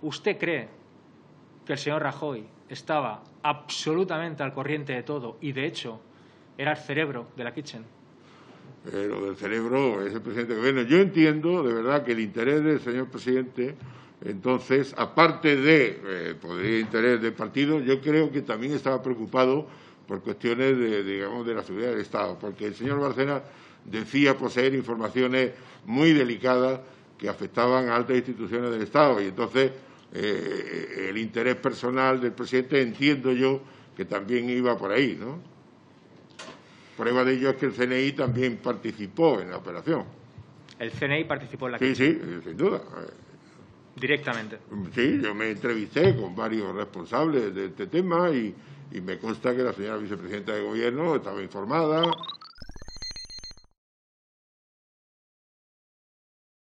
¿Usted cree que el señor Rajoy estaba absolutamente al corriente de todo y, de hecho, era el cerebro de la Kitchen? Lo del cerebro es el presidente del Gobierno. Yo entiendo, de verdad, que el interés del señor presidente, entonces, aparte de poder interés del partido, yo creo que también estaba preocupado por cuestiones de la seguridad del Estado, porque el señor Bárcenas decía poseer informaciones muy delicadas que afectaban a altas instituciones del Estado, y entonces el interés personal del presidente, entiendo yo, que también iba por ahí, ¿no? Prueba de ello es que el CNI también participó en la operación. ¿El CNI participó en la Sí, Kitchen? sí, sin duda. Directamente. Sí, yo me entrevisté con varios responsables de este tema y me consta que la señora vicepresidenta de Gobierno estaba informada,